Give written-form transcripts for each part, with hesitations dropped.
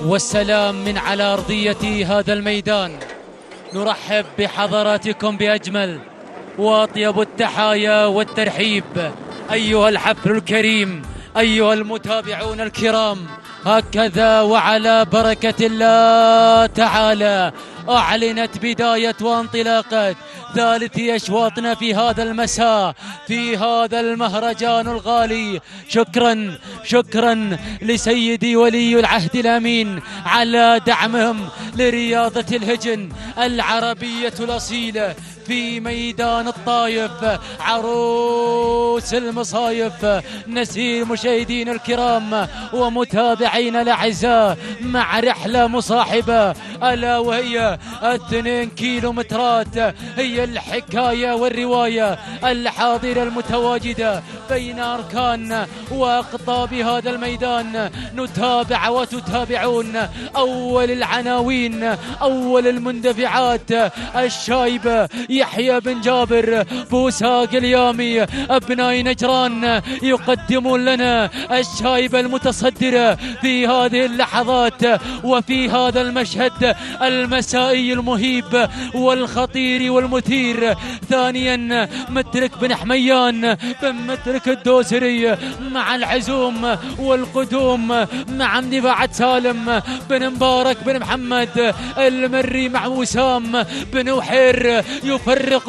والسلام من على أرضية هذا الميدان. نرحب بحضراتكم بأجمل وأطيب التحايا والترحيب أيها الحفل الكريم، أيها المتابعون الكرام. هكذا وعلى بركة الله تعالى أعلنت بداية وانطلاقة ثالث أشواطنا في هذا المساء في هذا المهرجان الغالي. شكرا لسيدي ولي العهد الأمين على دعمهم لرياضة الهجن العربية الأصيلة في ميدان الطايف، عروس المصايف. نسير مشاهدين الكرام ومتابعين الأعزاء مع رحلة مصاحبة ألا وهي 2 كيلومترات، هي الحكاية والرواية الحاضرة المتواجدة بين أركان وأقطاب هذا الميدان. نتابع وتتابعون أول العناوين، أول المندفعات. الشايب يحيى بن جابر، بوساق اليامي، أبناء نجران يقدمون لنا الشايب المتصدرة في هذه اللحظات وفي هذا المشهد المسائي المهيب والخطير والمثير. ثانيا مترك بن حميان بن مترك الدوسري مع العزوم والقدوم مع اندفاعة سالم بن مبارك بن محمد المري مع وسام بن وحير. يفرق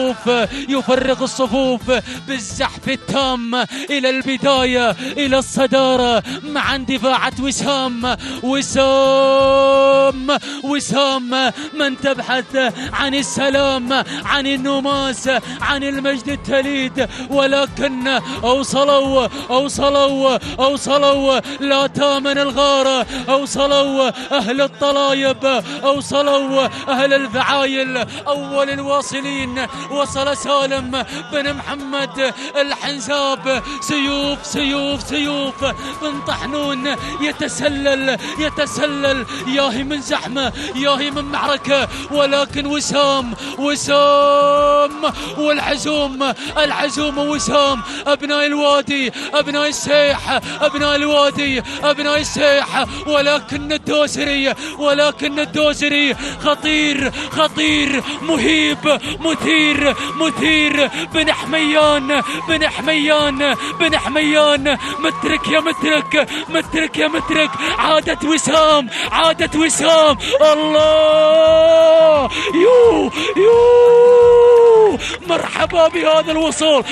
الصفوف بالزحف التام إلى البداية، إلى الصدارة مع اندفاعة وسام من تبحث عن السلام، عن النماس، عن المجد التليد، ولكن أوصلوا لا تامن الغارة، أوصلوا أهل الطلايب، أوصلوا أهل الفعايل. أول الواصلين وصل سالم بن محمد الحنزاب. سيوف بن طحنون يتسلل ياهي من زحمة، ياهي من معركة، ولكن وسام والعزوم وسام أبناء الوادي، أبناء السيح، أبناء الوادي، أبناء السيح. ولكن الدوسري خطير مهيب مثير. بن حميان مترك يا مترك. عادت وسام. الله مرحبا بهذا الوصول.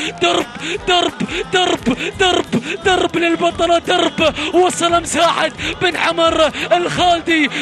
درب للبطلة، درب. وصل مساعد بن عمر الخالدي.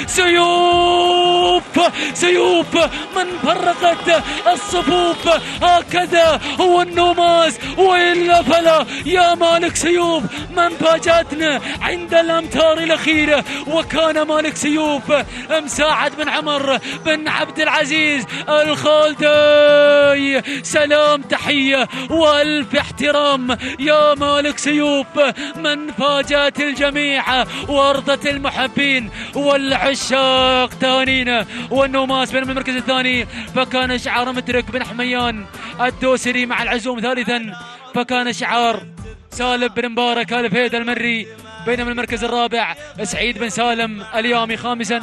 سيوف من فرقت الصفوف. هكذا هو النوماس، وإلا فلا. يا مالك سيوف من فاجأتنا عند الأمتار الأخيرة، وكان مالك سيوف مساعد بن عمر بن عبد العزيز الخالدي. سلام، تحية والف احترام يا مالك سيوف من فاجأت الجميع وارضت المحبين والعشاق. تهانينا. والنوماس بين المركز الثاني فكان شعار مترك بن حميان الدوسري مع العزوم. ثالثا فكان شعار سالم بن مبارك آل فهد المري. بينما المركز الرابع سعيد بن سالم اليامي. خامسا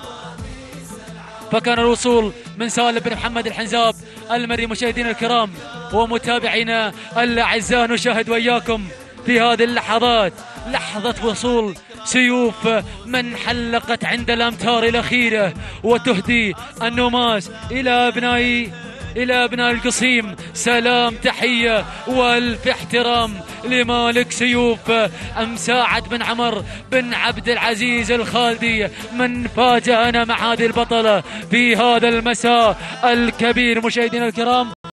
فكان الوصول من سالم بن محمد الحنزاب المري. مشاهدينا الكرام ومتابعينا الأعزاء، نشاهد وإياكم في هذه اللحظات لحظة وصول سيوف من حلقت عند الأمتار الأخيرة وتهدي النوماس إلى أبناء القصيم. سلام، تحية والف احترام لمالك سيوف مساعد بن عمر بن عبد العزيز الخالدي من فاجأنا مع هذه البطلة في هذا المساء الكبير. مشاهدينا الكرام